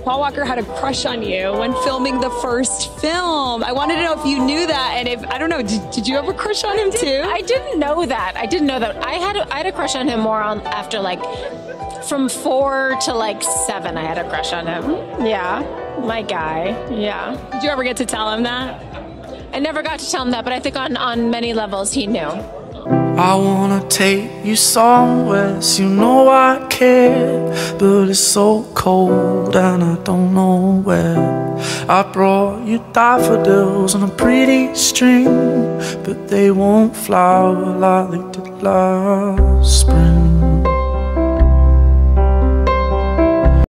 Paul Walker had a crush on you when filming the first film. I wanted to know if you knew that, and if, I don't know, did you have a crush on him too? I didn't know that. I had a crush on him more on after like from 4 to like 7. I had a crush on him. Yeah, my guy. Yeah. Did you ever get to tell him that? I never got to tell him that, but I think on many levels he knew. I wanna take you somewhere, so you know I care, but it's so cold and I don't know where. I brought you daffodils on a pretty string, but they won't flower like they did last spring.